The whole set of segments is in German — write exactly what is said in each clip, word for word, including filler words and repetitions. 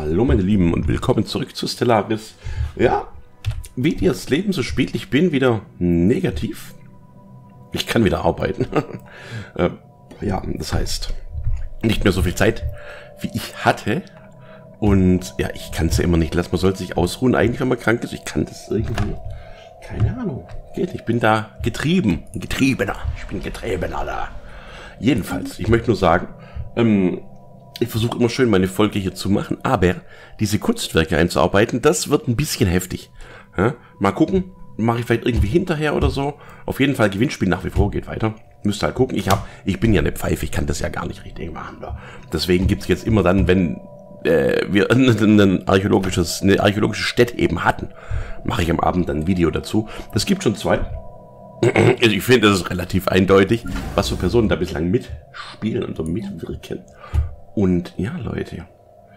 Hallo meine Lieben und willkommen zurück zu Stellaris. Ja, wie ihr das Leben so spielt, ich bin wieder negativ. Ich kann wieder arbeiten. äh, ja, das heißt, nicht mehr so viel Zeit, wie ich hatte. Und ja, ich kann es ja immer nicht lassen. Man sollte sich ausruhen, eigentlich wenn man krank ist. Ich kann das irgendwie, keine Ahnung, geht. Ich bin da getrieben. Ein Getriebener. Ich bin Getriebener da. Jedenfalls, ich möchte nur sagen, ähm, ich versuche immer schön meine Folge hier zu machen, aber diese Kunstwerke einzuarbeiten, das wird ein bisschen heftig. Ja? Mal gucken, mache ich vielleicht irgendwie hinterher oder so. Auf jeden Fall Gewinnspiel nach wie vor, geht weiter. Müsst halt gucken, ich hab, ich bin ja eine Pfeife, ich kann das ja gar nicht richtig machen. Da. Deswegen gibt's jetzt immer dann, wenn äh, wir ein, ein archäologisches, eine archäologische Stätte eben hatten, mache ich am Abend dann ein Video dazu. Das gibt schon zwei. Ich finde, das ist relativ eindeutig, was für Personen da bislang mitspielen und mitwirken. Und ja, Leute,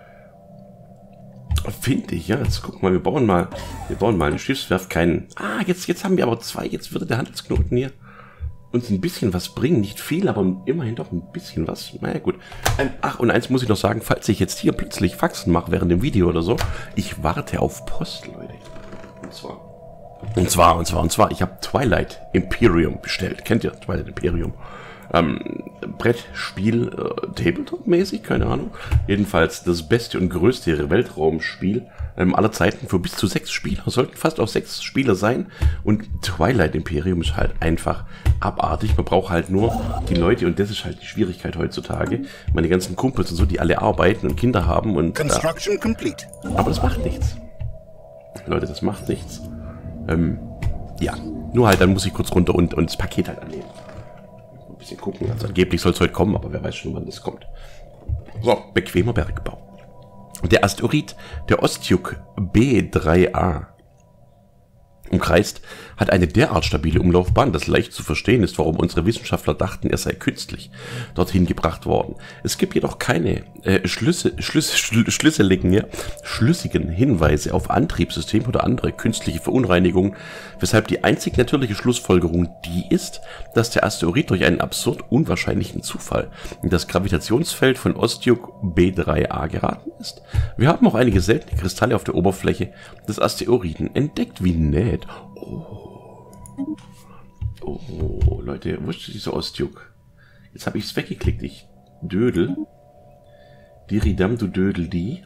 finde ich, ja, jetzt guck mal, wir bauen mal, wir bauen mal eine Schiffswerft, keinen, ah, jetzt, jetzt haben wir aber zwei, jetzt würde der Handelsknoten hier uns ein bisschen was bringen, nicht viel, aber immerhin doch ein bisschen was, naja, gut. Ähm, ach, und eins muss ich noch sagen, falls ich jetzt hier plötzlich Faxen mache während dem Video oder so, ich warte auf Post, Leute, und zwar, und zwar, und zwar, und zwar, ich habe Twilight Imperium bestellt, kennt ihr Twilight Imperium? Ähm, Brettspiel, äh, Tabletop-mäßig, keine Ahnung. Jedenfalls das beste und größte Weltraumspiel ähm, aller Zeiten für bis zu sechs Spieler. Sollten fast auch sechs Spieler sein. Und Twilight Imperium ist halt einfach abartig. Man braucht halt nur die Leute und das ist halt die Schwierigkeit heutzutage. Meine ganzen Kumpels und so, die alle arbeiten und Kinder haben und. Construction äh, complete. Aber das macht nichts. Leute, das macht nichts. Ähm, ja, nur halt, dann muss ich kurz runter und, und das Paket halt annehmen. Bisschen gucken. Also angeblich soll es heute kommen, aber wer weiß schon, wann das kommt. So, bequemer Bergbau. Der Asteroid, der Ostjuk B drei A, umkreist, hat eine derart stabile Umlaufbahn, dass leicht zu verstehen ist, warum unsere Wissenschaftler dachten, er sei künstlich dorthin gebracht worden. Es gibt jedoch keine äh, Schlüsse, Schlüsse, Schlü, schlüsseligen, ja, schlüssigen Hinweise auf Antriebssystem oder andere künstliche Verunreinigungen, weshalb die einzig natürliche Schlussfolgerung die ist, dass der Asteroid durch einen absurd unwahrscheinlichen Zufall in das Gravitationsfeld von Ostjuk B drei A geraten ist. Wir haben auch einige seltene Kristalle auf der Oberfläche des Asteroiden entdeckt, wie nett. Oh. Oh, Leute, wo ist dieser Ostjuk? Jetzt habe ich es weggeklickt. Ich dödel. Diridam, du dödel die.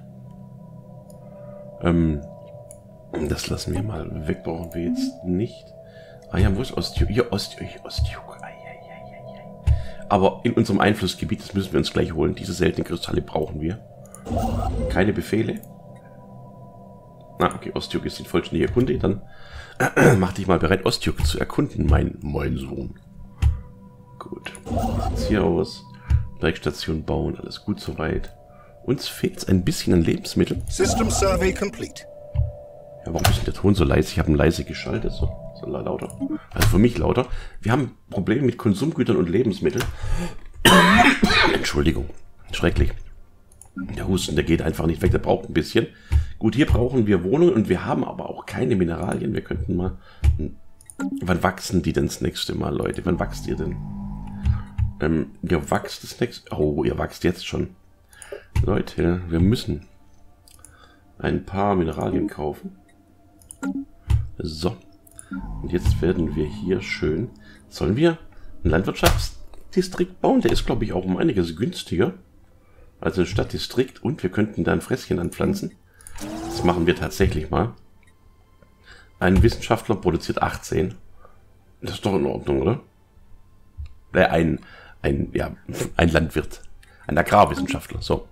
Ähm, das lassen wir mal weg, brauchen wir jetzt nicht. Ah ja, wo ist Ostjuk? Hier, Ostjuk, Ostjuk. Ai, ai, ai, ai. Aber in unserem Einflussgebiet, das müssen wir uns gleich holen. Diese seltenen Kristalle brauchen wir. Keine Befehle. Ah, okay, Ostjuk ist in vollständiger Kunde. Dann äh, mach dich mal bereit, Ostjuk zu erkunden, mein, mein Sohn. Gut. Wie sieht's hier aus? Bergstation bauen, alles gut soweit. Uns fehlt ein bisschen an Lebensmitteln. System Survey complete. Ja, warum ist denn der Ton so leise? Ich habe ihn leise geschaltet. So, so lauter. Also für mich lauter. Wir haben Probleme mit Konsumgütern und Lebensmitteln. Entschuldigung. Schrecklich. Der Husten, der geht einfach nicht weg, der braucht ein bisschen. Gut, hier brauchen wir Wohnungen und wir haben aber auch keine Mineralien. Wir könnten mal... Wann wachsen die denn das nächste Mal, Leute? Wann wächst ihr denn? Ähm, ihr wächst das nächste... Oh, ihr wächst jetzt schon. Leute, wir müssen ein paar Mineralien kaufen. So. Und jetzt werden wir hier schön... Sollen wir einen Landwirtschaftsdistrikt bauen? Der ist, glaube ich, auch um einiges günstiger. Also ein Stadtdistrikt und wir könnten da ein Fresschen anpflanzen. Das machen wir tatsächlich mal. Ein Wissenschaftler produziert achtzehn. Das ist doch in Ordnung, oder? Äh, ein, ein, ja, ein Landwirt. Ein Agrarwissenschaftler, so.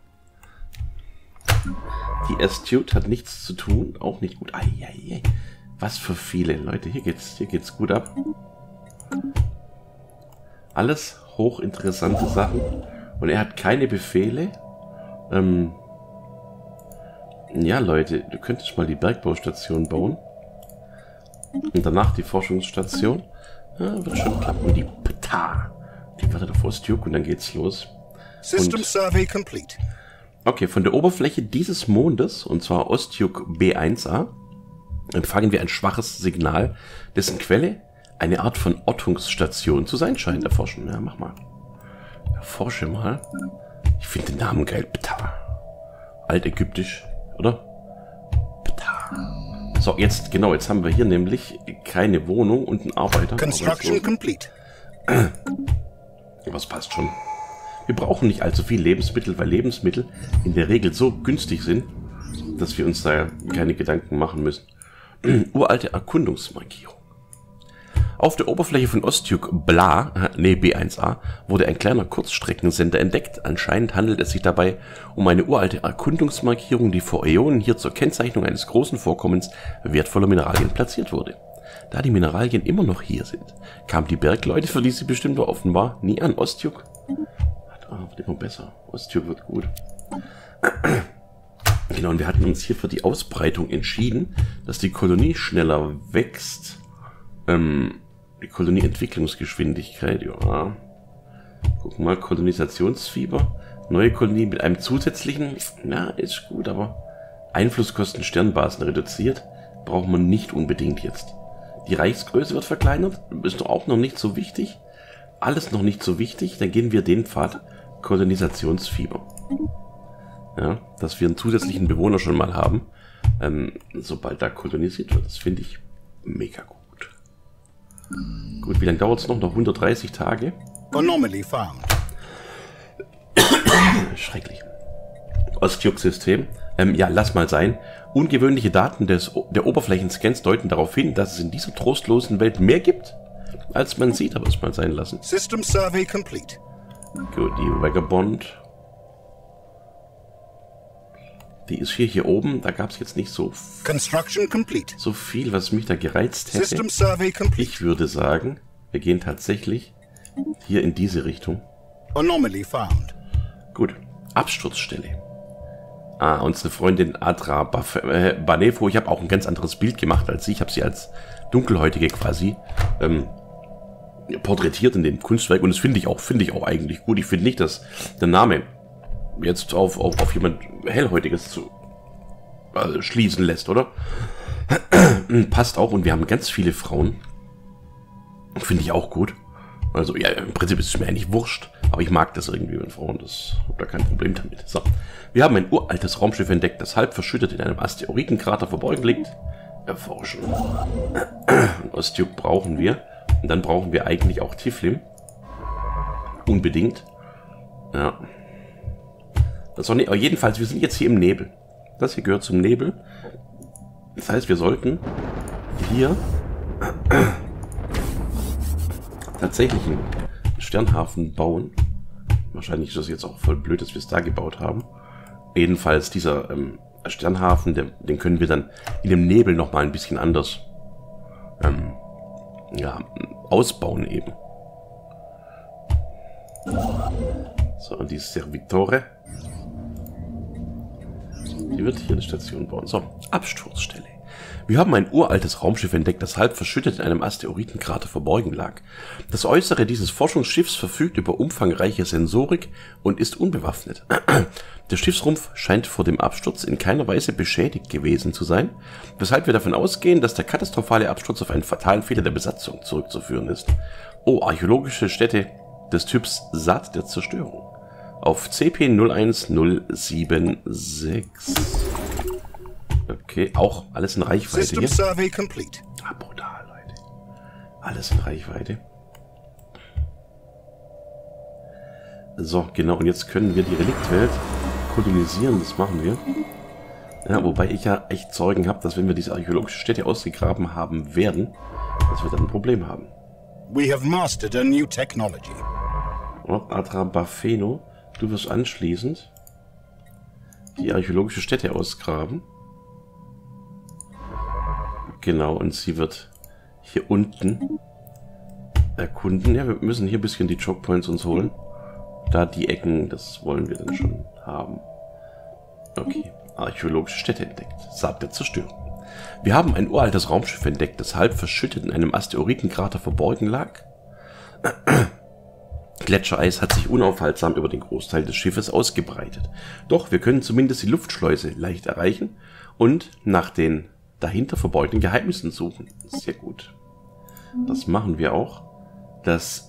Die Astute hat nichts zu tun, auch nicht gut. Ai, ai, ai. Was für viele Leute, hier geht's, hier geht's gut ab. Alles hochinteressante Sachen. Und er hat keine Befehle. Ähm ja, Leute, du könntest mal die Bergbaustation bauen. Und danach die Forschungsstation. Ja, wird schon klappen. Und die Peta. Die wartet auf Ostjuk und dann geht's los. System Survey complete. Okay, von der Oberfläche dieses Mondes, und zwar Ostjuk B eins A, empfangen wir ein schwaches Signal, dessen Quelle eine Art von Ortungsstation zu sein scheint. Erforschen. Ja, mach mal. Erforsche mal. Ich finde den Namen geil. Ptah. Altägyptisch. oder? So, jetzt, genau, jetzt haben wir hier nämlich keine Wohnung und einen Arbeiter. Construction complete. Was passt schon. Wir brauchen nicht allzu viel Lebensmittel, weil Lebensmittel in der Regel so günstig sind, dass wir uns da keine Gedanken machen müssen. Uralte Erkundungsmarkierung. Auf der Oberfläche von Ostjuk Bla, nee, B eins a, wurde ein kleiner Kurzstreckensender entdeckt. Anscheinend handelt es sich dabei um eine uralte Erkundungsmarkierung, die vor Äonen hier zur Kennzeichnung eines großen Vorkommens wertvoller Mineralien platziert wurde. Da die Mineralien immer noch hier sind, kamen die Bergleute, für die sie bestimmt offenbar, nie an. Ostjuk wird immer besser. Ostjuk wird gut. Genau, und wir hatten uns hier für die Ausbreitung entschieden, dass die Kolonie schneller wächst. Ähm, die Kolonieentwicklungsgeschwindigkeit, ja. Gucken mal, Kolonisationsfieber. Neue Kolonie mit einem zusätzlichen, na, ist gut, aber Einflusskosten Sternbasen reduziert. Braucht man nicht unbedingt jetzt. Die Reichsgröße wird verkleinert, ist doch auch noch nicht so wichtig. Alles noch nicht so wichtig, dann gehen wir den Pfad Kolonisationsfieber. Ja, dass wir einen zusätzlichen Bewohner schon mal haben, ähm, sobald da kolonisiert wird. Das finde ich mega gut. Gut, wie lange dauert es noch? Noch hundertdreißig Tage? Anomaly found. Schrecklich. Ostjuk-System. Ähm, ja, lass mal sein. Ungewöhnliche Daten des, der Oberflächenscans deuten darauf hin, dass es in dieser trostlosen Welt mehr gibt, als man sieht, aber es mal sein lassen. System survey complete. Gut, die Vagabond. Die ist hier, hier oben. Da gab es jetzt nicht so, Construction complete. so viel, was mich da gereizt hätte. System survey complete. Ich würde sagen, wir gehen tatsächlich hier in diese Richtung. Anomaly found. Gut, Absturzstelle. Ah, unsere Freundin Adra Baf äh, Banefo. Ich habe auch ein ganz anderes Bild gemacht als sie. Ich habe sie als Dunkelhäutige quasi ähm, porträtiert in dem Kunstwerk. Und das finde ich auch, finde ich auch eigentlich gut. Ich finde nicht, dass der Name jetzt auf, auf, auf jemand Hellhäutiges zu äh, schließen lässt, oder? Passt auch. Und wir haben ganz viele Frauen. Finde ich auch gut. Also, ja, im Prinzip ist es mir eigentlich wurscht. Aber ich mag das irgendwie, wenn Frauen das... Ich habe da kein Problem damit. So. Wir haben ein uraltes Raumschiff entdeckt, das halb verschüttet in einem Asteroidenkrater verborgen liegt. Erforschen. Ostjuk brauchen wir. Und dann brauchen wir eigentlich auch Tiflim. Unbedingt. Ja. Das soll nicht, aber jedenfalls, wir sind jetzt hier im Nebel. Das hier gehört zum Nebel. Das heißt, wir sollten hier tatsächlich einen Sternhafen bauen. Wahrscheinlich ist das jetzt auch voll blöd, dass wir es da gebaut haben. Jedenfalls dieser ähm, Sternhafen, der, den können wir dann in dem Nebel nochmal ein bisschen anders ähm, ja, ausbauen eben. So, und die Servitore. Die wird hier eine Station bauen. So, Absturzstelle. Wir haben ein uraltes Raumschiff entdeckt, das halb verschüttet in einem Asteroidenkrater verborgen lag. Das Äußere dieses Forschungsschiffs verfügt über umfangreiche Sensorik und ist unbewaffnet. Der Schiffsrumpf scheint vor dem Absturz in keiner Weise beschädigt gewesen zu sein, weshalb wir davon ausgehen, dass der katastrophale Absturz auf einen fatalen Fehler der Besatzung zurückzuführen ist. Oh, archäologische Stätte des Typs Saat der Zerstörung. Auf C P null eins null sieben sechs. Okay, auch alles in Reichweite System hier. survey complete. Ah, brutal, Leute. Alles in Reichweite. So, genau. Und jetzt können wir die Reliktwelt kolonisieren. Das machen wir. Ja, wobei ich ja echt Sorgen habe, dass wenn wir diese archäologische Stätte ausgegraben haben werden, dass wir dann ein Problem haben. We have mastered a new technology. Oh, Adra Bafeno, du wirst anschließend die archäologische Stätte ausgraben. Genau, und sie wird hier unten erkunden. Ja, wir müssen hier ein bisschen die Chokepoints uns holen. Da die Ecken, das wollen wir dann schon haben. Okay, archäologische Stätte entdeckt. Saat der Zerstörung. Wir haben ein uraltes Raumschiff entdeckt, das halb verschüttet in einem Asteroidenkrater verborgen lag. Gletschereis hat sich unaufhaltsam über den Großteil des Schiffes ausgebreitet. Doch wir können zumindest die Luftschleuse leicht erreichen und nach den dahinter verborgenen Geheimnissen suchen. Sehr gut. Das machen wir auch. Das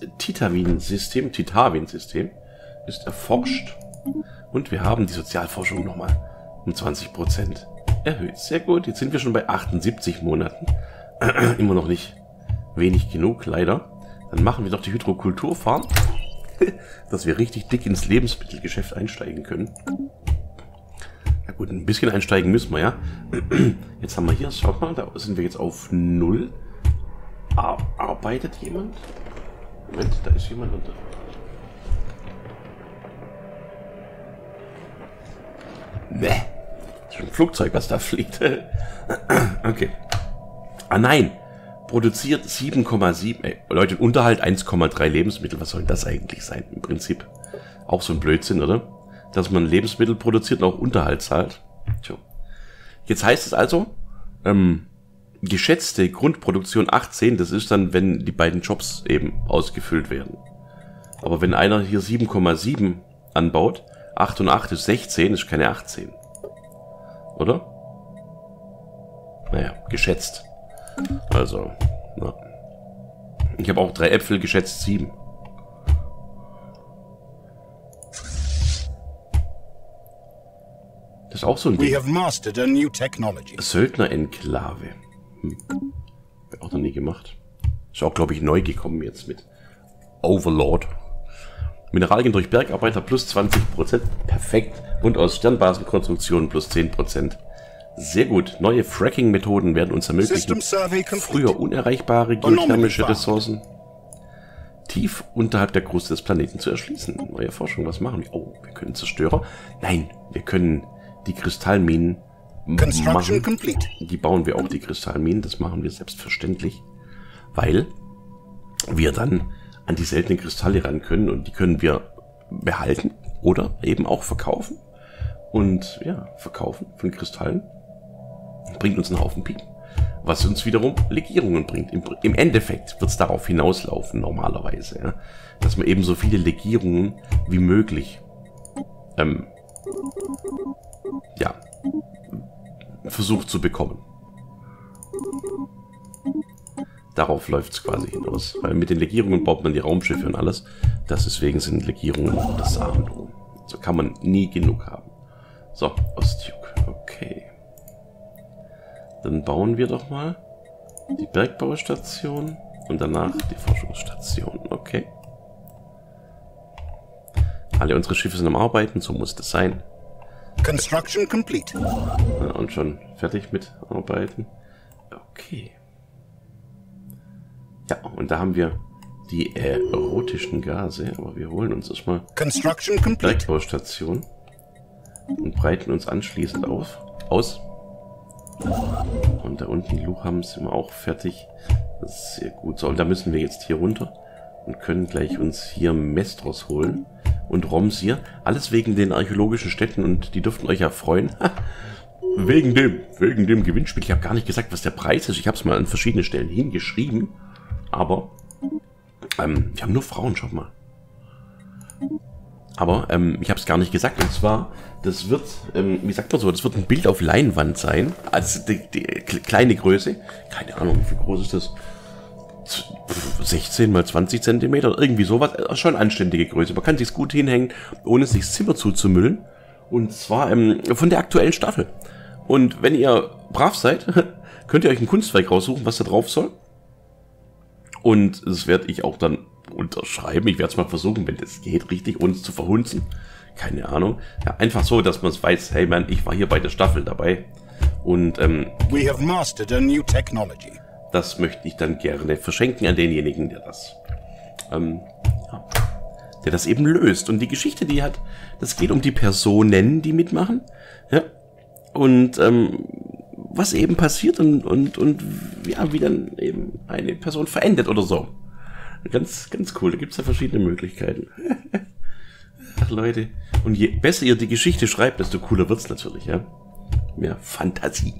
Titavin-System, Titavin-System ist erforscht. Und wir haben die Sozialforschung nochmal um zwanzig Prozent erhöht. Sehr gut, jetzt sind wir schon bei achtundsiebzig Monaten. Immer noch nicht wenig genug, leider. Dann machen wir doch die Hydrokulturfarm, dass wir richtig dick ins Lebensmittelgeschäft einsteigen können. Ja gut, ein bisschen einsteigen müssen wir, ja. Jetzt haben wir hier, schaut mal, da sind wir jetzt auf null. Ar arbeitet jemand? Moment, da ist jemand unter. Ne, das ist ein Flugzeug, was da fliegt. Okay. Ah nein, produziert sieben Komma sieben. Ey, Leute, Unterhalt eins Komma drei Lebensmittel. Was soll denn das eigentlich sein? Im Prinzip auch so ein Blödsinn, oder? Dass man Lebensmittel produziert und auch Unterhalt zahlt. Tja. Jetzt heißt es also, ähm, geschätzte Grundproduktion achtzehn, das ist dann, wenn die beiden Jobs eben ausgefüllt werden. Aber wenn einer hier sieben Komma sieben anbaut, acht und acht ist sechzehn, ist keine achtzehn. Oder? Naja, geschätzt. Also, na. Ich habe auch drei Äpfel, geschätzt sieben. Das ist auch so ein Ding. We have mastered a new technology. Söldner-Enklave. Hm. Hab ich auch noch nie gemacht. Ist auch, glaube ich, neu gekommen jetzt mit Overlord. Mineralien durch Bergarbeiter plus zwanzig Prozent. Perfekt. Und aus Sternbasenkonstruktionen plus zehn Prozent. Sehr gut. Neue Fracking-Methoden werden uns ermöglichen, früher unerreichbare geothermische Ressourcen tief unterhalb der Kruste des Planeten zu erschließen. Neue Forschung, was machen wir? Oh, wir können Zerstörer. Nein, wir können die Kristallminen machen. Die bauen wir auch, die Kristallminen. Das machen wir selbstverständlich, weil wir dann an die seltenen Kristalle ran können und die können wir behalten oder eben auch verkaufen. Und ja, verkaufen von Kristallen bringt uns einen Haufen Piepen, was uns wiederum Legierungen bringt. Im, im Endeffekt wird es darauf hinauslaufen normalerweise, ja, dass man eben so viele Legierungen wie möglich ähm, ja, versucht zu bekommen. Darauf läuft es quasi hinaus, weil mit den Legierungen baut man die Raumschiffe und alles. Das deswegen sind Legierungen das A und O. So kann man nie genug haben. So, Ostjuk, okay. Dann bauen wir doch mal die Bergbaustation und danach die Forschungsstation, okay. Alle unsere Schiffe sind am Arbeiten, so muss das sein. Construction complete. Ja, und schon fertig mit Arbeiten. Okay. Ja, und da haben wir die erotischen Gase, aber wir holen uns erstmal Construction complete. Bergbaustation und breiten uns anschließend auf, aus. Und da unten Lucham sind wir auch fertig. Das ist sehr gut. So, und da müssen wir jetzt hier runter und können gleich uns hier Mestros holen und Romsir. Alles wegen den archäologischen Städten und die dürften euch ja freuen. wegen dem, wegen dem Gewinnspiel. Ich habe gar nicht gesagt, was der Preis ist. Ich habe es mal an verschiedenen Stellen hingeschrieben. Aber ähm, wir haben nur Frauen, schaut mal. Aber ähm, ich habe es gar nicht gesagt. Und zwar, das wird, ähm, wie sagt man so, das wird ein Bild auf Leinwand sein. Also die, die kleine Größe. Keine Ahnung, wie viel groß ist das? sechzehn mal zwanzig Zentimeter, irgendwie sowas. Schon anständige Größe. Man kann sich's gut hinhängen, ohne sich das Zimmer zuzumüllen. Und zwar ähm, von der aktuellen Staffel. Und wenn ihr brav seid, könnt ihr euch ein Kunstwerk raussuchen, was da drauf soll. Und das werde ich auch dann unterschreiben. Ich werde es mal versuchen, wenn das geht, richtig uns zu verhunzen. Keine Ahnung. Ja, einfach so, dass man es weiß, hey man, ich war hier bei der Staffel dabei. Und ähm, We have mastered a new technology. Das möchte ich dann gerne verschenken an denjenigen, der das, ähm, ja, der das eben löst. Und die Geschichte, die hat, das geht um die Personen, die mitmachen. Ja. Und ähm, was eben passiert und, und, und ja, wie dann eben eine Person verendet oder so. Ganz, ganz cool. Da gibt es ja verschiedene Möglichkeiten. Ach Leute. Und je besser ihr die Geschichte schreibt, desto cooler wird's natürlich, ja. Mehr Fantasie.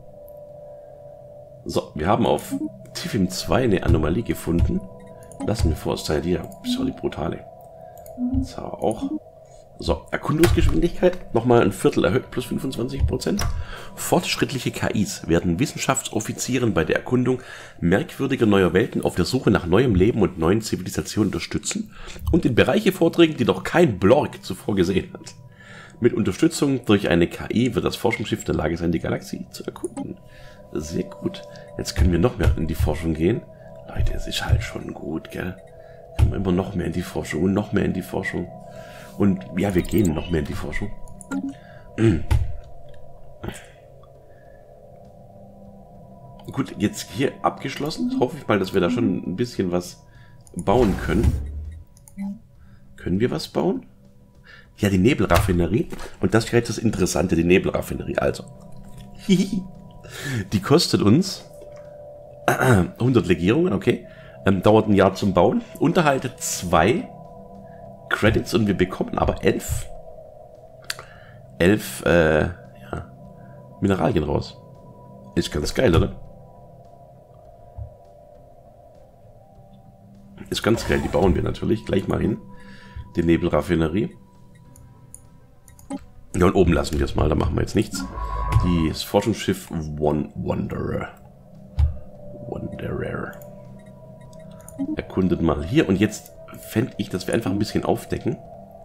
So, wir haben auf Tifim zwei eine Anomalie gefunden. Lassen wir vor, sein die, ist die brutale. So, auch. So, Erkundungsgeschwindigkeit nochmal ein Viertel erhöht, plus fünfundzwanzig Prozent. Fortschrittliche K Is werden Wissenschaftsoffizieren bei der Erkundung merkwürdiger neuer Welten auf der Suche nach neuem Leben und neuen Zivilisationen unterstützen und in Bereiche vordringen, die noch kein Blork zuvor gesehen hat. Mit Unterstützung durch eine K I wird das Forschungsschiff in der Lage sein, die Galaxie zu erkunden. Sehr gut. Jetzt können wir noch mehr in die Forschung gehen. Leute, es ist halt schon gut, gell? Können wir immer noch mehr in die Forschung und noch mehr in die Forschung. Und ja, wir gehen noch mehr in die Forschung. Gut, jetzt hier abgeschlossen. Hoffe ich mal, dass wir da schon ein bisschen was bauen können. Können wir was bauen? Ja, die Nebelraffinerie. Und das wäre jetzt das Interessante, die Nebelraffinerie. Also, die kostet uns hundert Legierungen, okay. Ähm, dauert ein Jahr zum Bauen. Unterhalte zwei Credits und wir bekommen aber elf, elf äh, ja, Mineralien raus. Ist ganz geil, oder? Ist ganz geil, die bauen wir natürlich gleich mal hin. Die Nebelraffinerie. Ja, und oben lassen wir es mal, da machen wir jetzt nichts. Das Forschungsschiff One Wanderer. Wanderer. Erkundet mal hier. Und jetzt fände ich, dass wir einfach ein bisschen aufdecken.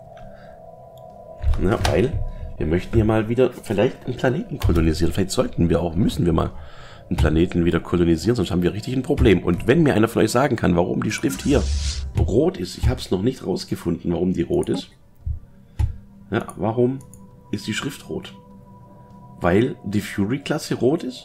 Ja, weil wir möchten ja mal wieder vielleicht einen Planeten kolonisieren. Vielleicht sollten wir auch, müssen wir mal einen Planeten wieder kolonisieren, sonst haben wir richtig ein Problem. Und wenn mir einer von euch sagen kann, warum die Schrift hier rot ist, ich habe es noch nicht rausgefunden, warum die rot ist. Ja, warum ist die Schrift rot? Weil die Fury-Klasse rot ist?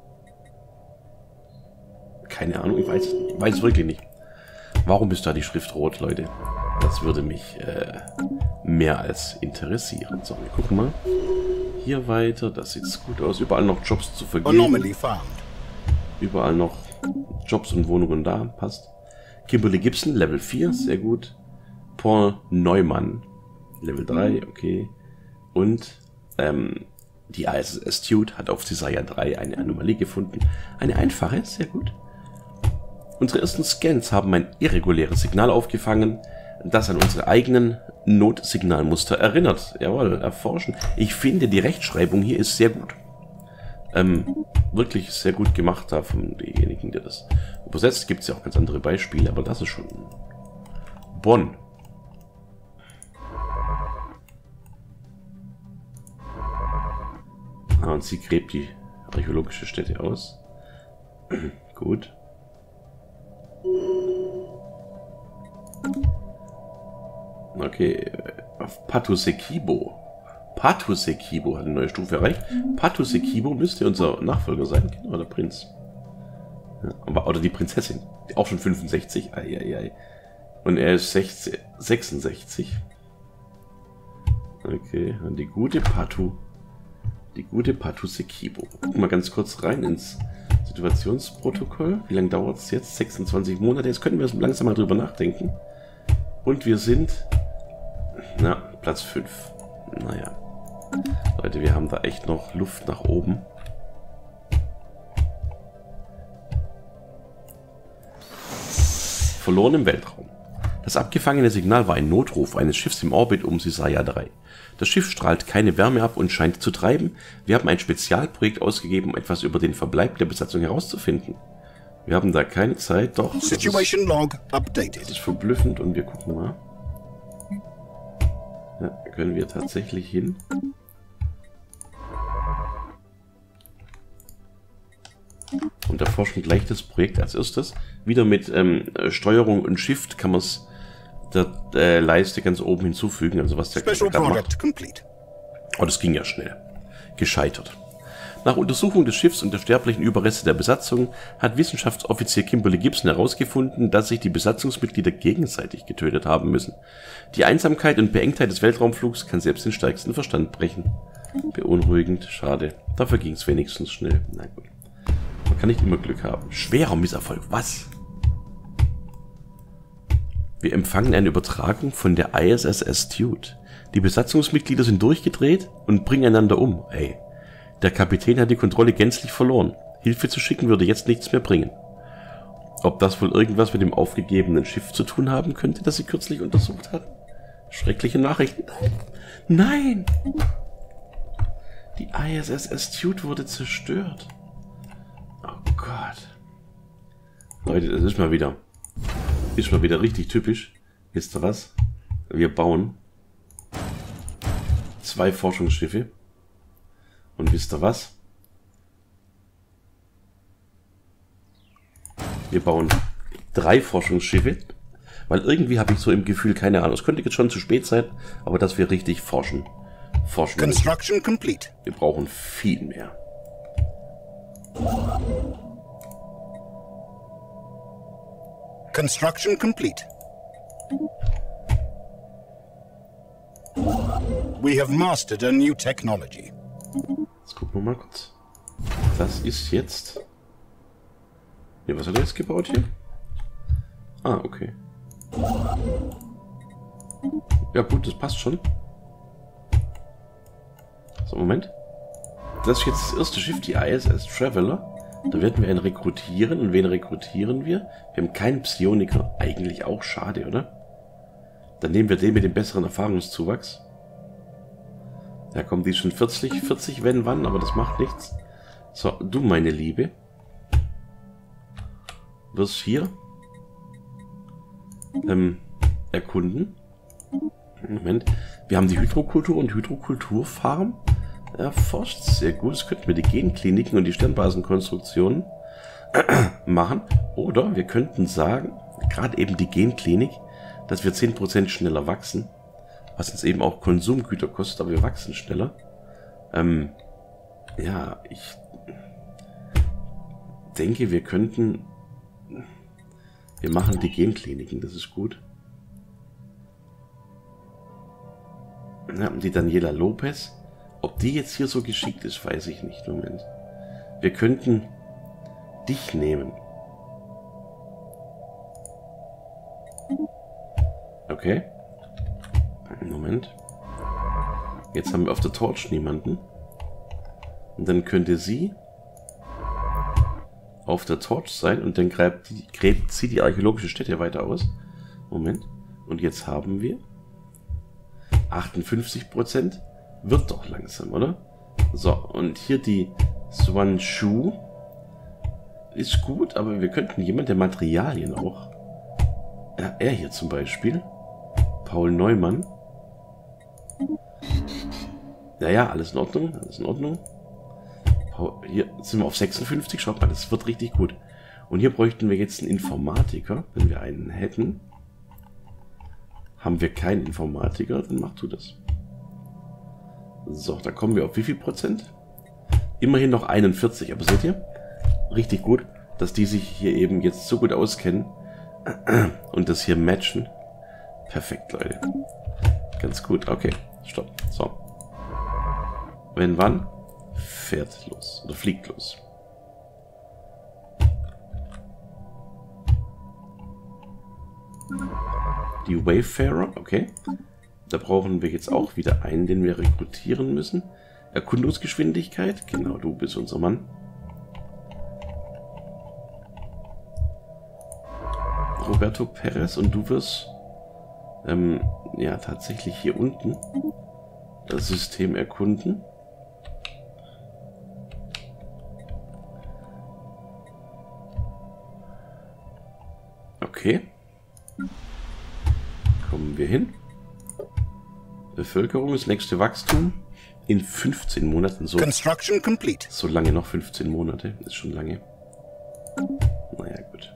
Keine Ahnung, ich weiß, ich weiß es wirklich nicht. Warum ist da die Schrift rot, Leute? Das würde mich äh, mehr als interessieren. So, wir gucken mal. Hier weiter, das sieht gut aus. Überall noch Jobs zu vergeben. Überall noch Jobs und Wohnungen da, passt. Kimberly Gibson, Level vier, sehr gut. Paul Neumann, Level drei, okay. Und ähm, die I S S Astute hat auf Desire drei eine Anomalie gefunden. Eine einfache, sehr gut. Unsere ersten Scans haben ein irreguläres Signal aufgefangen, das an unsere eigenen Notsignalmuster erinnert. Jawohl, erforschen. Ich finde, die Rechtschreibung hier ist sehr gut. Ähm, wirklich sehr gut gemacht da von demjenigen, der das übersetzt. Gibt es ja auch ganz andere Beispiele, aber das ist schon Bonn. Ah, und sie gräbt die archäologische Stätte aus. Gut. Okay, auf Patusekibo. Patusekibo hat eine neue Stufe erreicht. Patusekibo müsste unser Nachfolger sein, genau, der Prinz. Ja, aber, oder die Prinzessin, auch schon fünfundsechzig. Ai, ai, ai. Und er ist sechzehn, sechsundsechzig. Okay, und die gute Patu. Die gute Patusekibo. Gucken wir ganz kurz rein ins Situationsprotokoll. Wie lange dauert es jetzt? sechsundzwanzig Monate. Jetzt können wir langsam mal drüber nachdenken. Und wir sind... Na, Platz fünf. Naja. Leute, wir haben da echt noch Luft nach oben. Verloren im Weltraum. Das abgefangene Signal war ein Notruf eines Schiffs im Orbit um Desire drei. Das Schiff strahlt keine Wärme ab und scheint zu treiben. Wir haben ein Spezialprojekt ausgegeben, um etwas über den Verbleib der Besatzung herauszufinden. Wir haben da keine Zeit, doch. Situation log updated. Das ist verblüffend und wir gucken mal. Ja, können wir tatsächlich hin. Und erforschen gleich das Projekt als erstes. Wieder mit ähm, Steuerung und Shift kann man es der äh, Leiste ganz oben hinzufügen, also was der Charakter macht. Oh, das ging ja schnell. Gescheitert. Nach Untersuchung des Schiffs und der sterblichen Überreste der Besatzung hat Wissenschaftsoffizier Kimberly Gibson herausgefunden, dass sich die Besatzungsmitglieder gegenseitig getötet haben müssen. Die Einsamkeit und Beengtheit des Weltraumflugs kann selbst den stärksten Verstand brechen. Beunruhigend, schade. Dafür ging es wenigstens schnell. Na gut. Man kann nicht immer Glück haben. Schwerer Misserfolg. Was? Wir empfangen eine Übertragung von der I S S Astute. Die Besatzungsmitglieder sind durchgedreht und bringen einander um. Ey. Der Kapitän hat die Kontrolle gänzlich verloren. Hilfe zu schicken würde jetzt nichts mehr bringen. Ob das wohl irgendwas mit dem aufgegebenen Schiff zu tun haben könnte, das sie kürzlich untersucht hatten? Schreckliche Nachrichten. Nein! Die I S S Astute wurde zerstört. Oh Gott. Leute, das ist mal wieder... Ist mal wieder richtig typisch. Wisst ihr was? Wir bauen zwei Forschungsschiffe. Und wisst ihr was? Wir bauen drei Forschungsschiffe, weil irgendwie habe ich so im Gefühl, keine Ahnung, es könnte jetzt schon zu spät sein, aber dass wir richtig forschen. Forschen. Construction complete. Wir brauchen viel mehr. Construction complete. We have mastered a new technology. Jetzt gucken wir mal kurz. Das ist jetzt... Ne, was hat er jetzt gebaut hier? Ah, okay. Ja gut, das passt schon. So, Moment. Das ist jetzt das erste Schiff, die I S S Traveler. Da werden wir einen rekrutieren. Und wen rekrutieren wir? Wir haben keinen Psioniker. Eigentlich auch schade, oder? Dann nehmen wir den mit dem besseren Erfahrungszuwachs. Da kommen die schon vierzig, vierzig, wenn wann, aber das macht nichts. So, du, meine Liebe. Wirst hier ähm, erkunden. Moment. Wir haben die Hydrokultur und Hydrokulturfarm erforscht. Sehr gut. Das könnten wir die Genkliniken und die Sternbasenkonstruktionen machen. Oder wir könnten sagen, gerade eben die Genklinik, dass wir zehn Prozent schneller wachsen. Was uns eben auch Konsumgüter kostet, aber wir wachsen schneller. Ähm, ja, ich denke, wir könnten... Wir machen die Genkliniken, das ist gut. Ja, die Daniela Lopez. Ob die jetzt hier so geschickt ist, weiß ich nicht. Moment. Wir könnten dich nehmen. Okay. Moment. Jetzt haben wir auf der Torch niemanden. Und dann könnte sie auf der Torch sein und dann gräbt, gräbt sie die archäologische Stätte weiter aus. Moment. Und jetzt haben wir achtundfünfzig Prozent. Wird doch langsam, oder? So, und hier die Swanshu ist gut, aber wir könnten jemand der Materialien auch. Ja, er hier zum Beispiel. Paul Neumann. Ja, ja, alles in Ordnung, alles in Ordnung. Hier sind wir auf sechsundfünfzig, schaut mal, das wird richtig gut. Und hier bräuchten wir jetzt einen Informatiker, wenn wir einen hätten. Haben wir keinen Informatiker, dann mach du das. So, da kommen wir auf wie viel Prozent? Immerhin noch einundvierzig, aber seht ihr? Richtig gut, dass die sich hier eben jetzt so gut auskennen und das hier matchen. Perfekt, Leute. Ganz gut, okay, stopp. So. Wenn wann? Fährt los oder fliegt los. Die Wayfarer, okay. Da brauchen wir jetzt auch wieder einen, den wir rekrutieren müssen. Erkundungsgeschwindigkeit, genau, du bist unser Mann. Roberto Perez und du wirst ähm, ja tatsächlich hier unten das System erkunden. Okay. Kommen wir hin. Bevölkerung, das nächste Wachstum in fünfzehn Monaten. So, Construction complete. so lange noch, fünfzehn Monate. Ist schon lange. Naja, gut.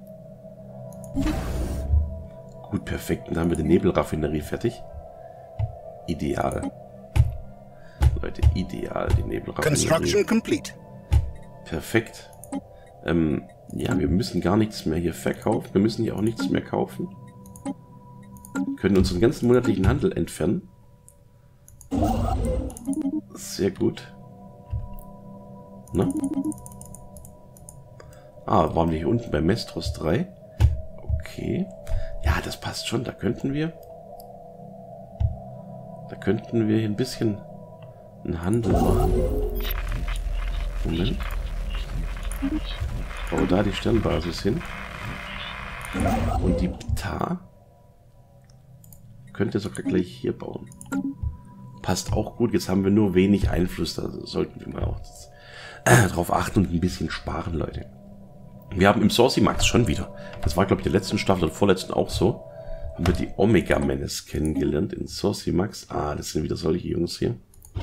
Gut, perfekt. Und dann haben wir die Nebelraffinerie fertig. Ideal. Leute, ideal, die Nebelraffinerie. Construction complete. Perfekt. Ähm, ja, wir müssen gar nichts mehr hier verkaufen. Wir müssen hier auch nichts mehr kaufen. Wir können unseren ganzen monatlichen Handel entfernen. Sehr gut. Na? Ah, waren wir hier unten bei Mestros drei? Okay. Ja, das passt schon. Da könnten wir... Da könnten wir ein bisschen einen Handel machen. Moment. Bau da die Sternbasis hin. Und die Ptar könnte sogar gleich hier bauen. Passt auch gut. Jetzt haben wir nur wenig Einfluss. Da sollten wir mal auch das, äh, drauf achten und ein bisschen sparen, Leute. Wir haben im Saucy Max schon wieder, das war glaube ich der letzten Staffel oder vorletzten auch so, haben Haben wir die Omega Menace kennengelernt in Saucimax. Ah, das sind wieder solche Jungs hier.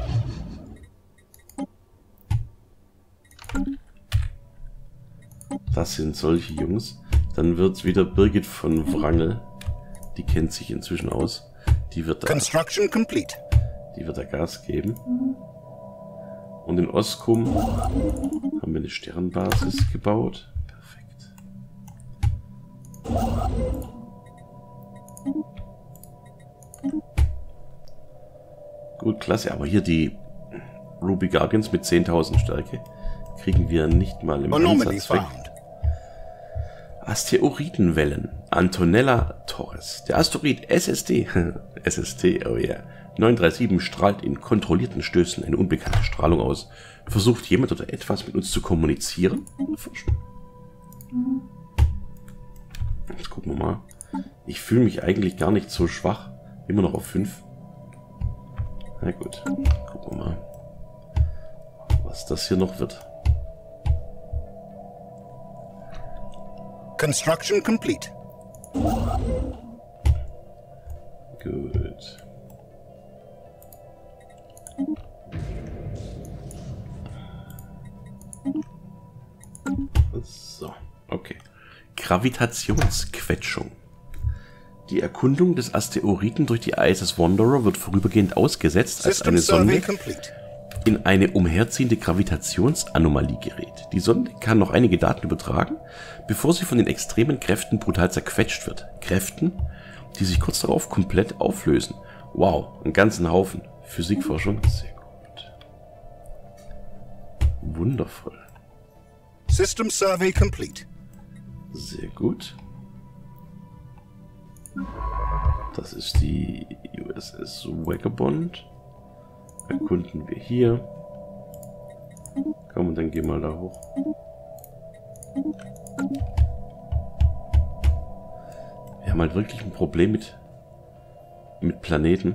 Das sind solche Jungs. Dann wird wieder Birgit von Wrangel. Die kennt sich inzwischen aus. Die wird da, Construction complete. die wird da Gas geben. Und in Oskum haben wir eine Sternbasis gebaut. Perfekt. Gut, klasse. Aber hier die Ruby Guardians mit zehntausend Stärke kriegen wir nicht mal im Anomaly Ansatz weg. found. Asteroidenwellen. Antonella Torres. Der Asteroid S S D. S S D, oh yeah. neun drei sieben strahlt in kontrollierten Stößen eine unbekannte Strahlung aus. Versucht jemand oder etwas mit uns zu kommunizieren? Jetzt gucken wir mal. Ich fühle mich eigentlich gar nicht so schwach. Immer noch auf fünf. Na gut, gucken wir mal, was das hier noch wird. Construction complete. Gut. So, okay. Gravitationsquetschung. Die Erkundung des Asteroiden durch die I S S Wanderer wird vorübergehend ausgesetzt, als System eine survey Sonde complete. in eine umherziehende Gravitationsanomalie gerät. Die Sonde kann noch einige Daten übertragen, bevor sie von den extremen Kräften brutal zerquetscht wird. Kräften, die sich kurz darauf komplett auflösen. Wow, einen ganzen Haufen. Physikforschung, sehr gut. Wundervoll. System survey complete. Sehr gut. Das ist die U S S Vagabond. Erkunden wir hier. Komm, und dann geh mal da hoch. Wir haben halt wirklich ein Problem mit, mit Planeten.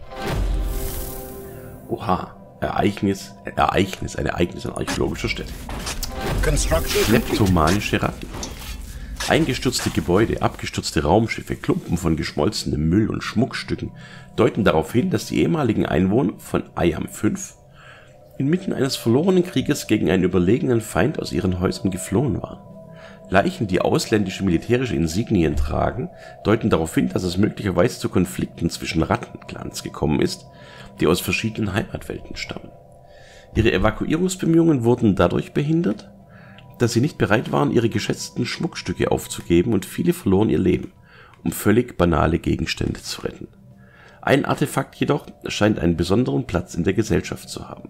Oha, Ereignis, Ereignis, ein Ereignis an archäologischer Stätte. Construction complete. Kleptomanische Ratten. Eingestürzte Gebäude, abgestürzte Raumschiffe, Klumpen von geschmolzenem Müll und Schmuckstücken deuten darauf hin, dass die ehemaligen Einwohner von Ayam fünf inmitten eines verlorenen Krieges gegen einen überlegenen Feind aus ihren Häusern geflohen waren. Leichen, die ausländische militärische Insignien tragen, deuten darauf hin, dass es möglicherweise zu Konflikten zwischen Rattenclans gekommen ist, die aus verschiedenen Heimatwelten stammen. Ihre Evakuierungsbemühungen wurden dadurch behindert, dass sie nicht bereit waren, ihre geschätzten Schmuckstücke aufzugeben, und viele verloren ihr Leben, um völlig banale Gegenstände zu retten. Ein Artefakt jedoch scheint einen besonderen Platz in der Gesellschaft zu haben.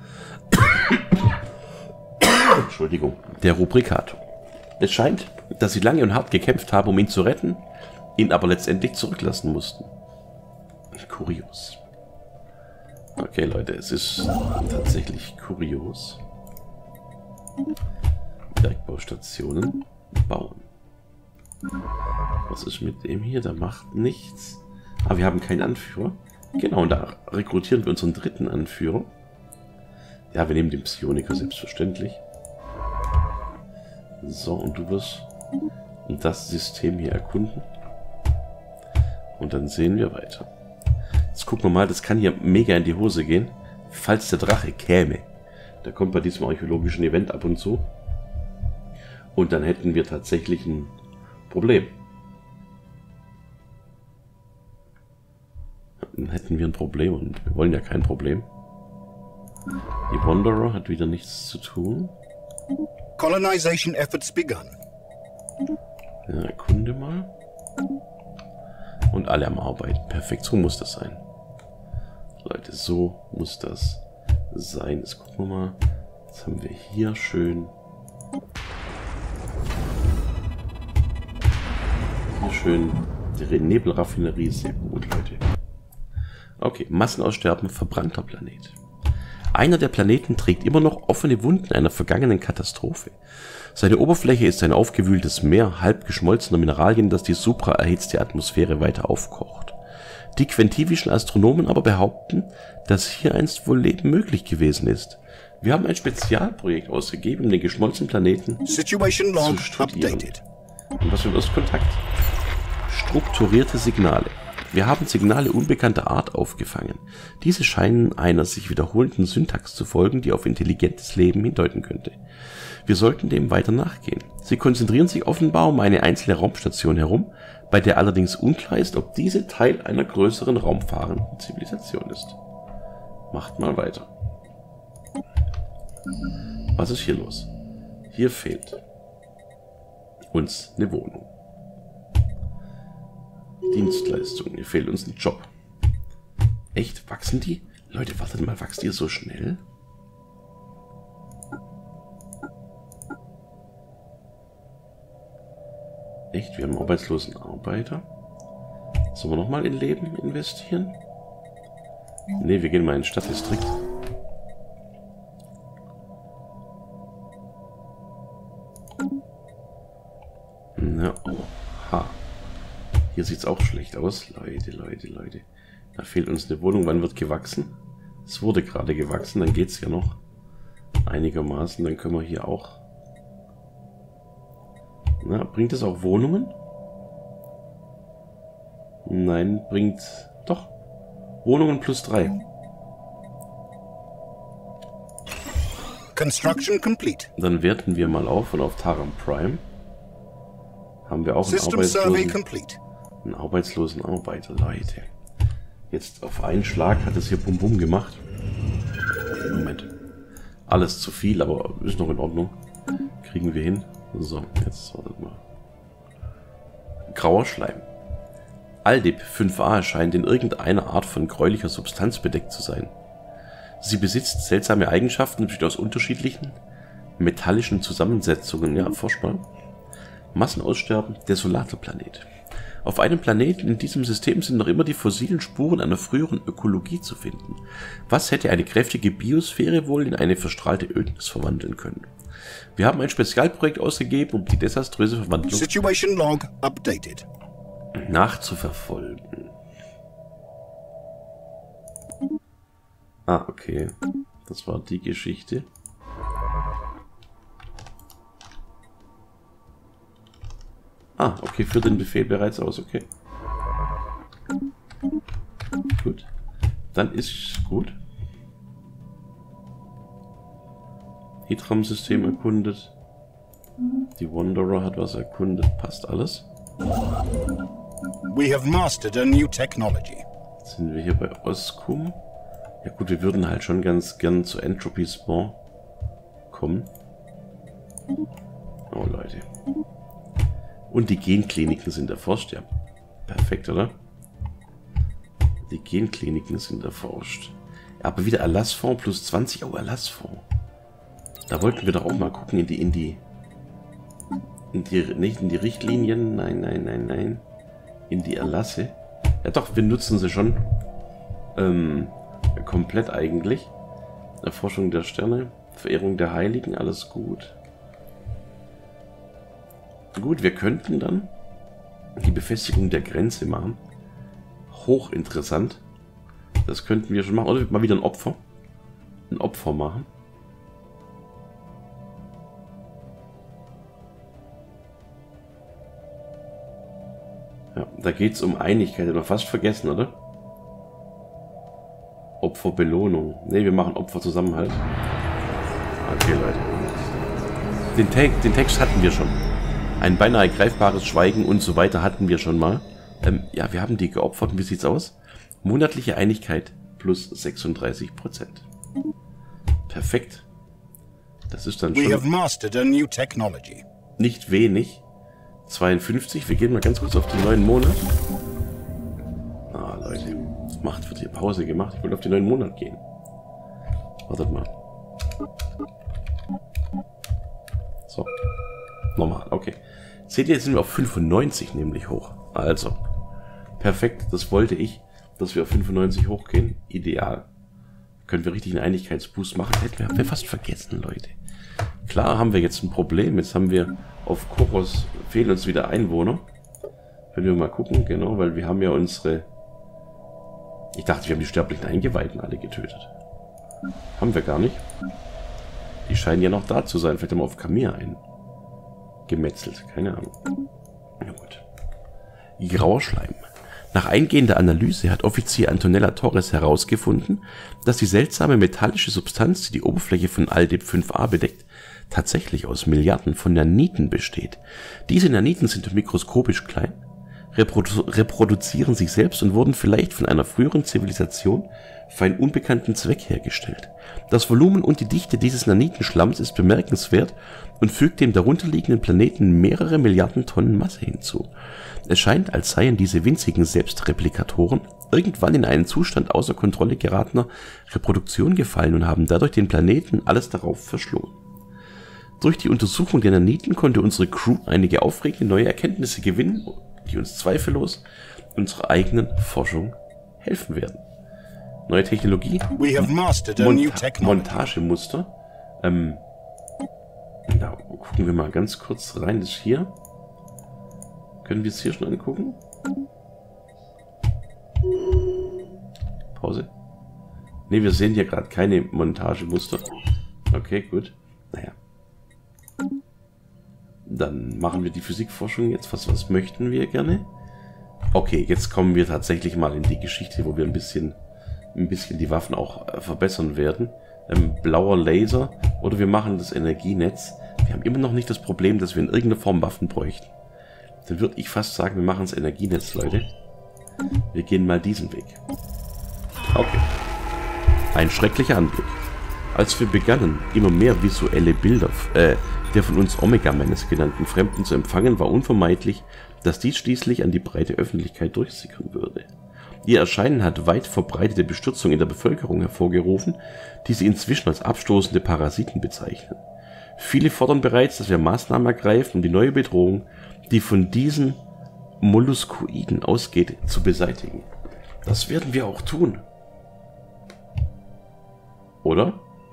Entschuldigung, der Rubrikator. Es scheint, dass sie lange und hart gekämpft haben, um ihn zu retten, ihn aber letztendlich zurücklassen mussten. Kurios. Okay, Leute, es ist tatsächlich kurios. Bergbaustationen bauen. Was ist mit dem hier? Der macht nichts. Ah, wir haben keinen Anführer. Genau, und da rekrutieren wir unseren dritten Anführer. Ja, wir nehmen den Psioniker selbstverständlich. So, und du wirst das System hier erkunden. Und dann sehen wir weiter. Jetzt gucken wir mal, das kann hier mega in die Hose gehen, falls der Drache käme. Der kommt bei diesem archäologischen Event ab und zu. Und dann hätten wir tatsächlich ein Problem. Dann hätten wir ein Problem, und wir wollen ja kein Problem. Die Wanderer hat wieder nichts zu tun. Colonization efforts begun. Ja, erkunde mal. Und alle am Arbeiten. Perfekt, so muss das sein. Leute, so muss das sein. Jetzt gucken wir mal. Jetzt haben wir hier schön... Hier schön die Nebelraffinerie. Sehr gut, Leute. Okay, Massenaussterben, verbrannter Planet. Einer der Planeten trägt immer noch offene Wunden einer vergangenen Katastrophe. Seine Oberfläche ist ein aufgewühltes Meer halb geschmolzener Mineralien, das die supraerhitzte Atmosphäre weiter aufkocht. Die quentivischen Astronomen aber behaupten, dass hier einst wohl Leben möglich gewesen ist. Wir haben ein Spezialprojekt ausgegeben, um den geschmolzenen Planeten Situation log zu studieren. updated. Und was für ein Kontakt? Strukturierte Signale. Wir haben Signale unbekannter Art aufgefangen. Diese scheinen einer sich wiederholenden Syntax zu folgen, die auf intelligentes Leben hindeuten könnte. Wir sollten dem weiter nachgehen. Sie konzentrieren sich offenbar um eine einzelne Raumstation herum, bei der allerdings unklar ist, ob diese Teil einer größeren raumfahrenden Zivilisation ist. Macht mal weiter. Was ist hier los? Hier fehlt uns eine Wohnung. Dienstleistung. Hier fehlt uns ein Job. Echt? Wachsen die? Leute, wartet mal, wächst ihr so schnell? Echt? Wir haben arbeitslosen Arbeiter. Sollen wir nochmal in Leben investieren? Ne, wir gehen mal in den Stadtdistrikt. Na, oha. Hier sieht es auch schlecht aus. Leute, Leute, Leute. Da fehlt uns eine Wohnung. Wann wird gewachsen? Es wurde gerade gewachsen. Dann geht es ja noch einigermaßen. Dann können wir hier auch... Na, bringt es auch Wohnungen? Nein, bringt... Doch. Wohnungen plus drei. Construction complete. Dann werten wir mal auf und auf Taram Prime haben wir auch einen System survey arbeitslosen, complete. einen arbeitslosen Arbeiter. Leute. Jetzt auf einen Schlag hat es hier Bum Bum gemacht. Moment. Alles zu viel, aber ist noch in Ordnung. Kriegen wir hin. So, jetzt wartet mal. Grauer Schleim. Aldib fünf a scheint in irgendeiner Art von gräulicher Substanz bedeckt zu sein. Sie besitzt seltsame Eigenschaften, besteht aus unterschiedlichen metallischen Zusammensetzungen. Ja, erforscht mal. Massenaussterben, desolater Planet. Auf einem Planeten in diesem System sind noch immer die fossilen Spuren einer früheren Ökologie zu finden. Was hätte eine kräftige Biosphäre wohl in eine verstrahlte Ödnis verwandeln können? Wir haben ein Spezialprojekt ausgegeben, um die desaströse Verwandlung Situation log updated. nachzuverfolgen. Ah, okay. Das war die Geschichte. Ah, okay, führt den Befehl bereits aus, okay. Gut. Dann ist gut. Hitram-System erkundet. Die Wanderer hat was erkundet. Passt alles. We have mastered a new technology. Jetzt sind wir hier bei Oskum. Ja gut, wir würden halt schon ganz gern zu Entropy Spawn kommen. Oh Leute. Und die Genkliniken sind erforscht, ja. Perfekt, oder? Die Genkliniken sind erforscht. Ja, aber wieder Erlassfonds plus zwanzig. Oh, Erlassfonds. Da wollten wir doch auch mal gucken in die, in die, in die, nicht in die Richtlinien. Nein, nein, nein, nein. In die Erlasse. Ja doch, wir nutzen sie schon. Ähm, komplett eigentlich. Erforschung der Sterne. Verehrung der Heiligen, alles gut. Gut, wir könnten dann die Befestigung der Grenze machen. Hochinteressant. Das könnten wir schon machen. Oder mal wieder ein Opfer. Ein Opfer machen. Ja, da geht es um Einigkeit. Hätte man fast vergessen, oder? Opferbelohnung. Ne, wir machen Opferzusammenhalt. Okay, Leute. Den, Te den Text hatten wir schon. Ein beinahe greifbares Schweigen und so weiter hatten wir schon mal. Ähm, ja, wir haben die geopfert. Wie sieht's aus? Monatliche Einigkeit plus sechsunddreißig Prozent. Perfekt. Das ist dann We schon have mastered a new technology. nicht wenig. zweiundfünfzig. Wir gehen mal ganz kurz auf den neuen Monat. Ah, Leute. Macht, wird hier Pause gemacht. Ich will auf den neuen Monat gehen. Wartet mal. So. Normal, okay. Seht ihr, jetzt sind wir auf fünfundneunzig nämlich hoch. Also, perfekt, das wollte ich, dass wir auf fünfundneunzig hochgehen. Ideal. Können wir richtig einen Einigkeitsboost machen. Hätten wir, haben wir fast vergessen, Leute. Klar haben wir jetzt ein Problem. Jetzt haben wir auf Koros, fehlen uns wieder Einwohner. Wenn wir mal gucken, genau, weil wir haben ja unsere... Ich dachte, wir haben die sterblichen Eingeweihten alle getötet. Haben wir gar nicht. Die scheinen ja noch da zu sein. Vielleicht haben wir auf Kamir ein. Gemetzelt, keine Ahnung. Na gut. Grauer Schleim. Nach eingehender Analyse hat Offizier Antonella Torres herausgefunden, dass die seltsame metallische Substanz, die die Oberfläche von Aldeb fünf a bedeckt, tatsächlich aus Milliarden von Naniten besteht. Diese Naniten sind mikroskopisch klein, reprodu reproduzieren sich selbst und wurden vielleicht von einer früheren Zivilisation für einen unbekannten Zweck hergestellt. Das Volumen und die Dichte dieses Nanitenschlamms ist bemerkenswert und fügt dem darunterliegenden Planeten mehrere Milliarden Tonnen Masse hinzu. Es scheint, als seien diese winzigen Selbstreplikatoren irgendwann in einen Zustand außer Kontrolle geratener Reproduktion gefallen und haben dadurch den Planeten alles darauf verschlungen. Durch die Untersuchung der Naniten konnte unsere Crew einige aufregende neue Erkenntnisse gewinnen, die uns zweifellos unserer eigenen Forschung helfen werden. Neue Technologie, We have mastered a new Monta technology. Montagemuster. Ähm, da gucken wir mal ganz kurz rein. Das ist hier. Können wir es hier schon angucken? Pause. Ne, wir sehen hier gerade keine Montagemuster. Okay, gut. Naja. Dann machen wir die Physikforschung jetzt. Was, was möchten wir gerne? Okay, jetzt kommen wir tatsächlich mal in die Geschichte, wo wir ein bisschen, ein bisschen die Waffen auch äh, verbessern werden. Ähm, blauer Laser oder wir machen das Energienetz. Wir haben immer noch nicht das Problem, dass wir in irgendeiner Form Waffen bräuchten. Dann würde ich fast sagen, wir machen das Energienetz, Leute. Wir gehen mal diesen Weg. Okay. Ein schrecklicher Anblick. Als wir begannen, immer mehr visuelle Bilder äh, der von uns Omega-Menace genannten Fremden zu empfangen, war unvermeidlich, dass dies schließlich an die breite Öffentlichkeit durchsickern würde. Ihr Erscheinen hat weit verbreitete Bestürzung in der Bevölkerung hervorgerufen, die sie inzwischen als abstoßende Parasiten bezeichnen. Viele fordern bereits, dass wir Maßnahmen ergreifen, um die neue Bedrohung, die von diesen Molluscoiden ausgeht, zu beseitigen. Das werden wir auch tun. Oder?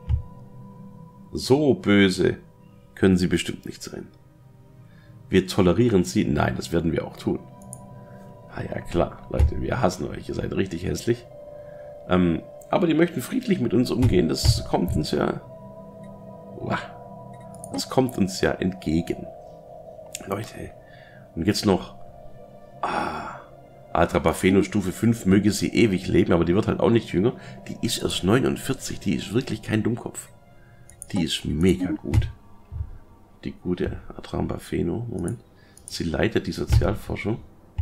So böse können sie bestimmt nicht sein. Wir tolerieren sie. Nein, das werden wir auch tun. Ah ja, klar, Leute, wir hassen euch. Ihr seid richtig hässlich. Ähm, aber die möchten friedlich mit uns umgehen. Das kommt uns ja... Uah, das kommt uns ja entgegen. Leute. Und jetzt noch... Ah, Atrapafeno Stufe fünf, möge sie ewig leben, aber die wird halt auch nicht jünger. Die ist erst neunundvierzig. Die ist wirklich kein Dummkopf. Die ist mega gut. Die gute Atrapafeno. Moment. Sie leitet die Sozialforschung.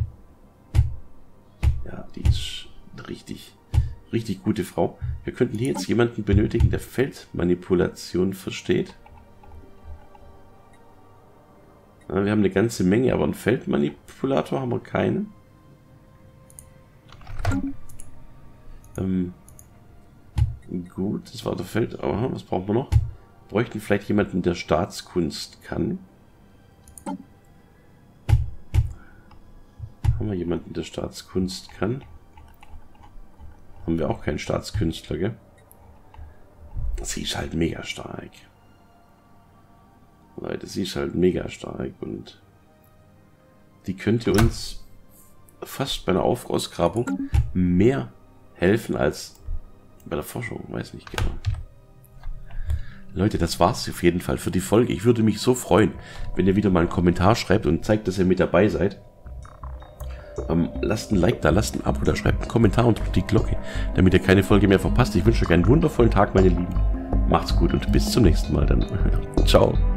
Ja, die ist eine richtig, richtig gute Frau. Wir könnten hier jetzt jemanden benötigen, der Feldmanipulation versteht. Ja, wir haben eine ganze Menge, aber einen Feldmanipulator haben wir keinen. Ähm, gut, das war der Feld. Aha, was brauchen wir noch? Wir bräuchten vielleicht jemanden, der Staatskunst kann. Haben wir jemanden, der Staatskunst kann? Haben wir auch keinen Staatskünstler, gell? Sie ist halt mega stark. Leute, sie ist halt mega stark und die könnte uns fast bei einer Ausgrabung mehr helfen als bei der Forschung. Weiß nicht genau. Leute, das war's auf jeden Fall für die Folge. Ich würde mich so freuen, wenn ihr wieder mal einen Kommentar schreibt und zeigt, dass ihr mit dabei seid. Ähm, lasst ein Like da, lasst ein Abo da, schreibt einen Kommentar und drückt die Glocke, damit ihr keine Folge mehr verpasst. Ich wünsche euch einen wundervollen Tag, meine Lieben. Macht's gut und bis zum nächsten Mal dann. Ciao.